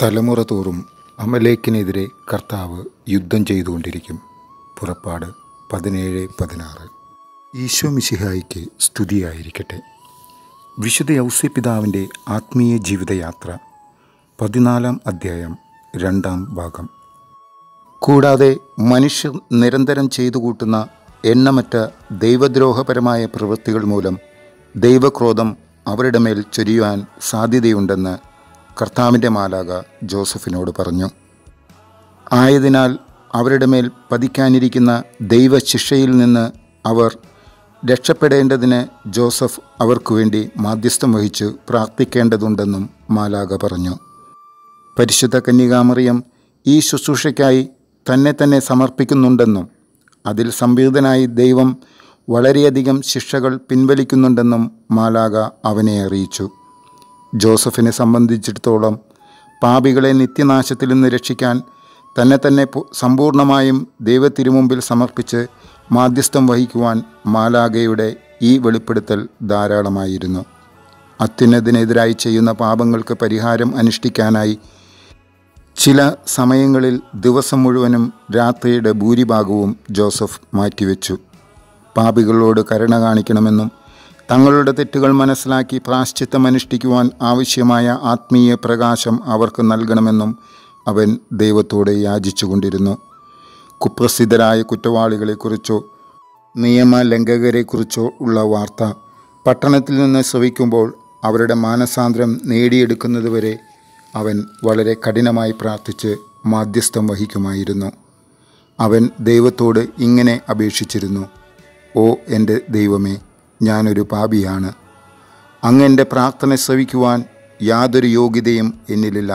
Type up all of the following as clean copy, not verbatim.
തലമുറ തോറും അമലേക്കിനെതിരെ കർത്താവ് യുദ്ധം ചെയ്തുകൊണ്ടിരിക്കും. പുറപ്പാട് 17:16. ഈശോ മിശിഹായിക്ക് സ്തുതിയായിരിക്കട്ടെ. വിശുദ്ധ ഔസേപ്പിതാവിൻ്റെ ആത്മീയ ജീവിതയാത്ര 14-ാം അധ്യായം 2-ാം ഭാഗം. കൂടാതെ മനുഷ്യർ നിരന്തരം ചെയ്തു കൂട്ടുന്ന എണ്ണമറ്റ ദൈവദ്രോഹപരമായ പ്രവൃത്തികൾ മൂലം ദൈവക്രോധം അവരുടെ മേൽ ചൊരിയുവാൻ സാധ്യതയുണ്ടെന്ന് കർത്താവിൻ്റെ മാലാഖ ജോസഫിനോട് പറഞ്ഞു. ആയതിനാൽ അവരുടെ മേൽ പതിക്കാനിരിക്കുന്ന ദൈവശിക്ഷയിൽ നിന്ന് അവർ രക്ഷപ്പെടേണ്ടതിന് ജോസഫ് അവർക്കു വേണ്ടി മാധ്യസ്ഥം വഹിച്ചു പ്രാർത്ഥിക്കേണ്ടതുണ്ടെന്നും മാലാഖ പറഞ്ഞു. പരിശുദ്ധ കന്യകാമറിയം ഈ ശുശ്രൂഷയ്ക്കായി തന്നെ സമർപ്പിക്കുന്നുണ്ടെന്നും അതിൽ സംപ്രീതനായി ദൈവം വളരെയധികം ശിക്ഷകൾ പിൻവലിക്കുന്നുണ്ടെന്നും മാലാഖ അവനെ അറിയിച്ചു. ജോസഫിനെ സംബന്ധിച്ചിടത്തോളം പാപികളെ നിത്യനാശത്തിൽ നിന്ന് രക്ഷിക്കാൻ തന്നെ സമ്പൂർണമായും ദൈവത്തിരുമുമ്പിൽ സമർപ്പിച്ച് മാധ്യസ്ഥം വഹിക്കുവാൻ മാലാഖയുടെ ഈ വെളിപ്പെടുത്തൽ ധാരാളമായിരുന്നു. അത്യുന്നതിനെതിരായി ചെയ്യുന്ന പാപങ്ങൾക്ക് പരിഹാരം അനുഷ്ഠിക്കാനായി ചില സമയങ്ങളിൽ ദിവസം മുഴുവനും രാത്രിയുടെ ഭൂരിഭാഗവും ജോസഫ് മാറ്റിവെച്ചു. പാപികളോട് കരുണ കാണിക്കണമെന്നും തങ്ങളുടെ തെറ്റുകൾ മനസ്സിലാക്കി പ്രായശ്ചിത്തം അനുഷ്ഠിക്കുവാൻ ആവശ്യമായ ആത്മീയ പ്രകാശം അവർക്ക് നൽകണമെന്നും അവൻ ദൈവത്തോട് യാചിച്ചുകൊണ്ടിരുന്നു. കുപ്രസിദ്ധരായ കുറ്റവാളികളെക്കുറിച്ചോ നിയമലംഘകരെക്കുറിച്ചോ ഉള്ള വാർത്ത പട്ടണത്തിൽ നിന്ന് ശ്രവിക്കുമ്പോൾ അവരുടെ മാനസാന്തരം നേടിയെടുക്കുന്നതുവരെ അവൻ വളരെ കഠിനമായി പ്രാർത്ഥിച്ച് മാധ്യസ്ഥം വഹിക്കുമായിരുന്നു. അവൻ ദൈവത്തോട് ഇങ്ങനെ അപേക്ഷിച്ചിരുന്നു: ഓ എൻ്റെ ദൈവമേ, ഞാനൊരു പാപിയാണ്. അങ്ങ് എൻ്റെ പ്രാർത്ഥന ശ്രവിക്കുവാൻ യാതൊരു യോഗ്യതയും എന്നിലില്ല.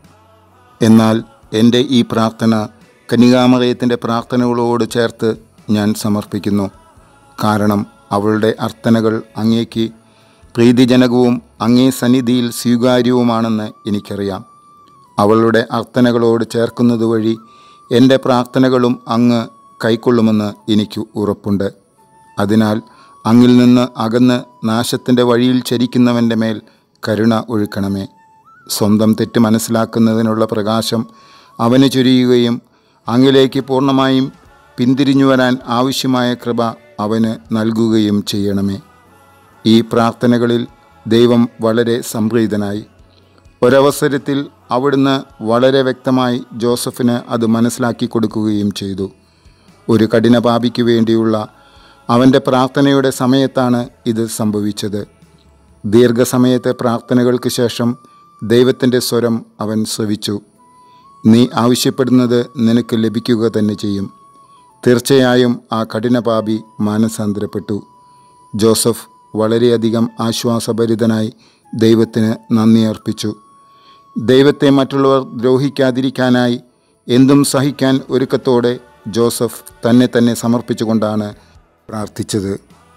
എന്നാൽ എൻ്റെ ഈ പ്രാർത്ഥന കന്യകാമറിയത്തിൻ്റെ പ്രാർത്ഥനകളോട് ചേർത്ത് ഞാൻ സമർപ്പിക്കുന്നു. കാരണം അവളുടെ അർത്ഥനകൾ അങ്ങേക്ക് പ്രീതിജനകവും അങ്ങേ സന്നിധിയിൽ സ്വീകാര്യവുമാണെന്ന് എനിക്കറിയാം. അവളുടെ അർത്ഥനകളോട് ചേർക്കുന്നത് വഴി എൻ്റെ പ്രാർത്ഥനകളും അങ്ങ് കൈക്കൊള്ളുമെന്ന് എനിക്ക് ഉറപ്പുണ്ട്. അതിനാൽ അങ്ങിൽ നിന്ന് അകന്ന് നാശത്തിൻ്റെ വഴിയിൽ ചരിക്കുന്നവൻ്റെ മേൽ കരുണ ഒഴുക്കണമേ. സ്വന്തം തെറ്റ് മനസ്സിലാക്കുന്നതിനുള്ള പ്രകാശം അവന് ചൊരിയുകയും അങ്ങിലേക്ക് പൂർണ്ണമായും പിന്തിരിഞ്ഞു വരാൻ ആവശ്യമായ കൃപ അവന് നൽകുകയും ചെയ്യണമേ. ഈ പ്രാർത്ഥനകളിൽ ദൈവം വളരെ സംപ്രീതനായി. ഒരവസരത്തിൽ അവിടുന്ന് വളരെ വ്യക്തമായി ജോസഫിന് അത് മനസ്സിലാക്കി കൊടുക്കുകയും ചെയ്തു. ഒരു കഠിന പാപിക്ക് വേണ്ടിയുള്ള അവൻ്റെ പ്രാർത്ഥനയുടെ സമയത്താണ് ഇത് സംഭവിച്ചത്. ദീർഘസമയത്തെ പ്രാർത്ഥനകൾക്ക് ശേഷം ദൈവത്തിൻ്റെ സ്വരം അവൻ ശ്രവിച്ചു: നീ ആവശ്യപ്പെടുന്നത് നിനക്ക് ലഭിക്കുക തന്നെ ചെയ്യും. തീർച്ചയായും ആ കഠിന പാപി മാനസാന്തരപ്പെട്ടു. ജോസഫ് വളരെയധികം ആശ്വാസഭരിതനായി ദൈവത്തിന് നന്ദി അർപ്പിച്ചു. ദൈവത്തെ മറ്റുള്ളവർ ദ്രോഹിക്കാതിരിക്കാനായി എന്തും സഹിക്കാൻ ഒരുക്കത്തോടെ ജോസഫ് തന്നെ സമർപ്പിച്ചുകൊണ്ടാണ് പ്രാർത്ഥിച്ചത്.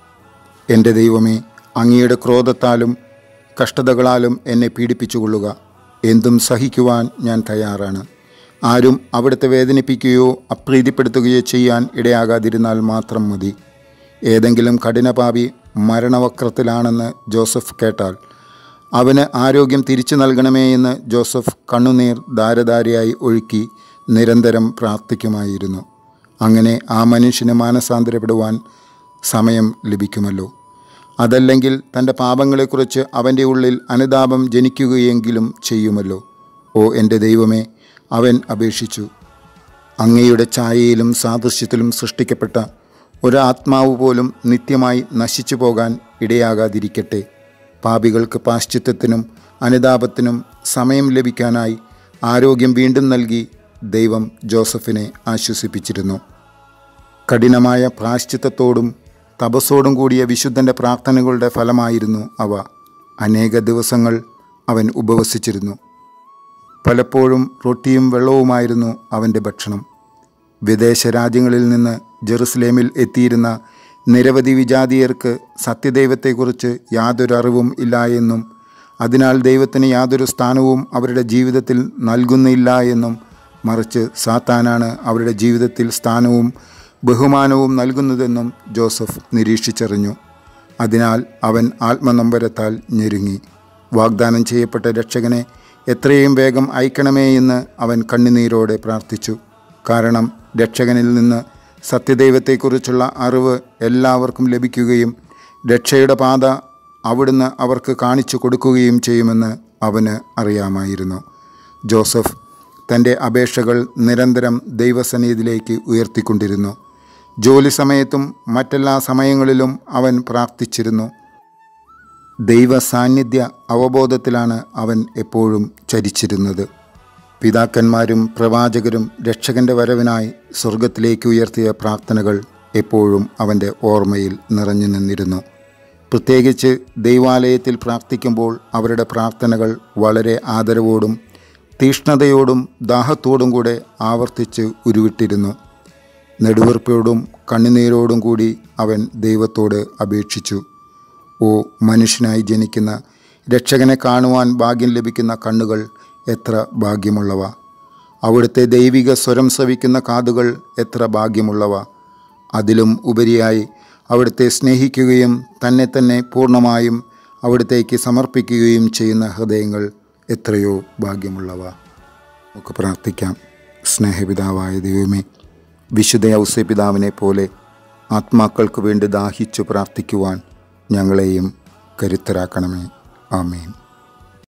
എൻ്റെ ദൈവമേ, അങ്ങയുടെ ക്രോധത്താലും കഷ്ടതകളാലും എന്നെ പീഡിപ്പിച്ചുകൊള്ളുക. എന്തും സഹിക്കുവാൻ ഞാൻ തയ്യാറാണ്. ആരും അവിടുത്തെ വേദനിപ്പിക്കുകയോ അപ്രീതിപ്പെടുത്തുകയോ ചെയ്യാൻ ഇടയാകാതിരുന്നാൽ മാത്രം മതി. ഏതെങ്കിലും കഠിനപാപി മരണവക്രത്തിലാണെന്ന് ജോസഫ് കേട്ടാൽ അവന് ആരോഗ്യം തിരിച്ചു നൽകണമേ എന്ന് ജോസഫ് കണ്ണുനീർ ധാരധാരയായി ഒഴുക്കി നിരന്തരം പ്രാർത്ഥിക്കുമായിരുന്നു. അങ്ങനെ ആ മനുഷ്യന് മാനസാന്തരപ്പെടുവാൻ സമയം ലഭിക്കുമല്ലോ. അതല്ലെങ്കിൽ തൻ്റെ പാപങ്ങളെക്കുറിച്ച് അവൻ്റെ ഉള്ളിൽ അനുതാപം ജനിക്കുകയെങ്കിലും ചെയ്യുമല്ലോ. ഓ എൻ്റെ ദൈവമേ, അവൻ അപേക്ഷിച്ചു. അങ്ങയുടെ ഛായയിലും സാദൃശ്യത്തിലും സൃഷ്ടിക്കപ്പെട്ട ഒരാത്മാവ് പോലും നിത്യമായി നശിച്ചു പോകാൻ ഇടയാകാതിരിക്കട്ടെ. പാപികൾക്ക് പ്രായശ്ചിത്തത്തിനും അനുതാപത്തിനും സമയം ലഭിക്കാനായി ആരോഗ്യം വീണ്ടും നൽകി ദൈവം ജോസഫിനെ ആശ്വസിപ്പിച്ചിരുന്നു. കഠിനമായ പ്രായശ്ചിത്തത്തോടും തപസ്സോടും കൂടിയ വിശുദ്ധൻ്റെ പ്രാർത്ഥനകളുടെ ഫലമായിരുന്നു അവ. അനേക ദിവസങ്ങൾ അവൻ ഉപവസിച്ചിരുന്നു. പലപ്പോഴും റൊട്ടിയും വെള്ളവുമായിരുന്നു അവൻ്റെ ഭക്ഷണം. വിദേശ രാജ്യങ്ങളിൽ നിന്ന് ജെറുസലേമിൽ എത്തിയിരുന്ന നിരവധി വിജാതീയർക്ക് സത്യദൈവത്തെക്കുറിച്ച് യാതൊരു അറിവും ഇല്ല എന്നും അതിനാൽ ദൈവത്തിന് യാതൊരു സ്ഥാനവും അവരുടെ ജീവിതത്തിൽ നൽകുന്നില്ല എന്നും മറിച്ച് സാത്താനാണ് അവരുടെ ജീവിതത്തിൽ സ്ഥാനവും ബഹുമാനവും നൽകുന്നതെന്നും ജോസഫ് നിരീക്ഷിച്ചറിഞ്ഞു. അതിനാൽ അവൻ ആത്മനൊമ്പരത്താൽ ഞെരുങ്ങി. വാഗ്ദാനം ചെയ്യപ്പെട്ട രക്ഷകനെ എത്രയും വേഗം അയക്കണമേ എന്ന് അവൻ കണ്ണുനീരോടെ പ്രാർത്ഥിച്ചു. കാരണം രക്ഷകനിൽ നിന്ന് സത്യദൈവത്തെക്കുറിച്ചുള്ള അറിവ് എല്ലാവർക്കും ലഭിക്കുകയും രക്ഷയുടെ പാത അവിടുന്ന് അവർക്ക് കാണിച്ചു കൊടുക്കുകയും ചെയ്യുമെന്ന് അവന് അറിയാമായിരുന്നു. ജോസഫ് തൻ്റെ അപേക്ഷകൾ നിരന്തരം ദൈവസന്നിധിയിലേക്ക് ഉയർത്തിക്കൊണ്ടിരുന്നു. ജോലി സമയത്തും മറ്റെല്ലാ സമയങ്ങളിലും അവൻ പ്രാർത്ഥിച്ചിരുന്നു. ദൈവ സാന്നിധ്യ അവബോധത്തിലാണ് അവൻ എപ്പോഴും ചരിച്ചിരുന്നത്. പിതാക്കന്മാരും പ്രവാചകരും രക്ഷകൻ്റെ വരവിനായി സ്വർഗത്തിലേക്ക് ഉയർത്തിയ പ്രാർത്ഥനകൾ എപ്പോഴും അവൻ്റെ ഓർമ്മയിൽ നിറഞ്ഞു നിന്നിരുന്നു. പ്രത്യേകിച്ച് ദൈവാലയത്തിൽ പ്രാർത്ഥിക്കുമ്പോൾ അവരുടെ പ്രാർത്ഥനകൾ വളരെ ആദരവോടും തീഷ്ണതയോടും ദാഹത്തോടും കൂടെ ആവർത്തിച്ച് ഉരുവിട്ടിരുന്നു. നെടുവീർപ്പോടും കണ്ണുനീരോടും കൂടി അവൻ ദൈവത്തോട് അപേക്ഷിച്ചു. ഓ മനുഷ്യനായി ജനിക്കുന്ന രക്ഷകനെ കാണുവാൻ ഭാഗ്യം ലഭിക്കുന്ന കണ്ണുകൾ എത്ര ഭാഗ്യമുള്ളവ! അവിടുത്തെ ദൈവിക സ്വരം ശ്രവിക്കുന്ന കാതുകൾ എത്ര ഭാഗ്യമുള്ളവ! അതിലും ഉപരിയായി അവിടുത്തെ സ്നേഹിക്കുകയും തന്നെ തന്നെ പൂർണ്ണമായും അവിടുത്തേക്ക് സമർപ്പിക്കുകയും ചെയ്യുന്ന ഹൃദയങ്ങൾ എത്രയോ ഭാഗ്യമുള്ളവ. നമുക്ക് പ്രാർത്ഥിക്കാം. സ്നേഹപിതാവായ ദൈവമേ, വിശുദ്ധ ഔസേപ്പിതാവിനെ പോലെ ആത്മാക്കൾക്ക് വേണ്ടി ദാഹിച്ചു പ്രാർത്ഥിക്കുവാൻ ഞങ്ങളെയും കരുത്തരാക്കണമേ. ആമേൻ.